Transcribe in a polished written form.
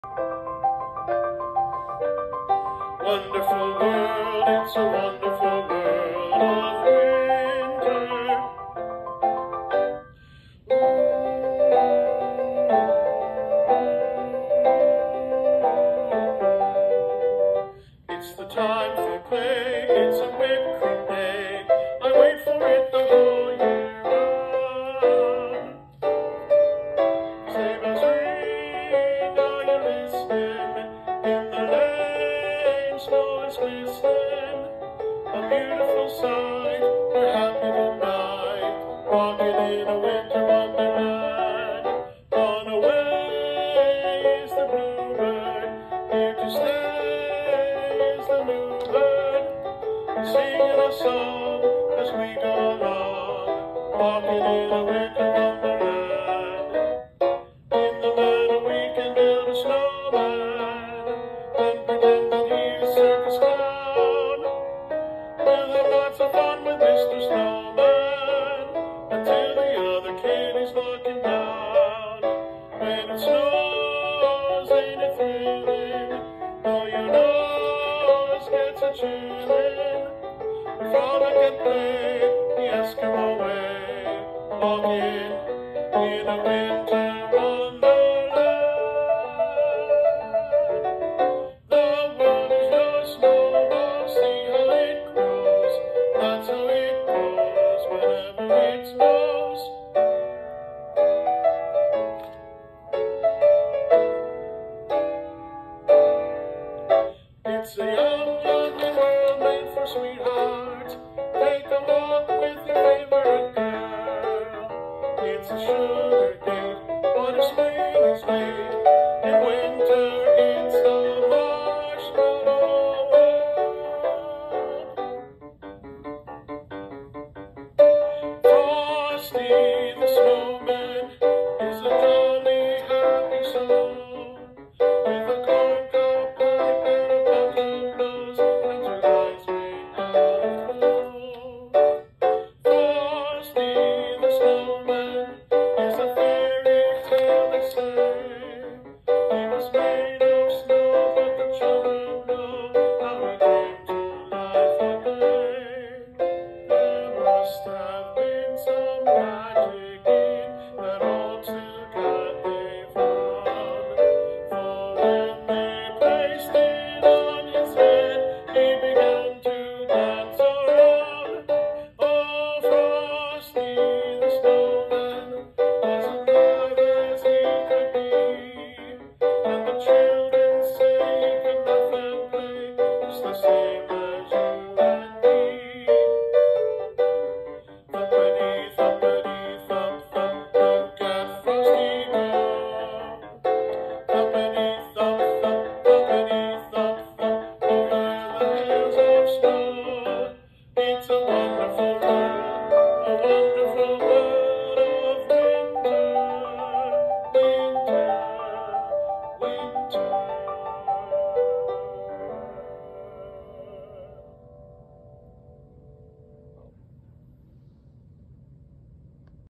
Wonderful world, it's a wonderful world of winter. It's the time for play, it's a whipped cream day. I wait for it the whole year round. Sleigh bells ring, are you listening? In the lane, snow is glistening. A beautiful sight, we're happy tonight, walking in a winter wonderland. Gone away is the bluebird, here to stay is the bluebird, singing a song as we go along, walking in a winter wonderland. In the meadow we can build a snowman, and pretend that he's a circus clown. We'll have lots of fun with Mr. Snowman, until the other kid is knocking down. When it snows, ain't it thrilling? Oh, your nose gets a chilling. We frolic and play the Eskimo way, walking in a winter wonderland. The world is your snowball, see how it grows. That's how it goes whenever it snows. It's a young, lovely world made for sweethearts. Take a walk with your favorite girl. It's a sugar date, but a spring is late. In winter, it's the marshmallow world. Frosty the Snowman is a jolly, happy soul, with a corncob pipe and a pumpkin nose, and two eyes made out of gold. Frosty the Snowman is a fairy tale, they say. He was made of snow, but the children know how he came to life one day. There must have been some magic in that old silk they found, for when they placed it on his head, he began to dance around. Oh, Frosty the Snowman, as alive as he could be, and the children say he could laugh and play just the same as you and me. Thumpity, thumpity, thump, thump, look at Frosty go. Thumpity, thump, thump, thumpity, thump, thump, over the hills of snow. It's a wonderful world of winter, winter, winter.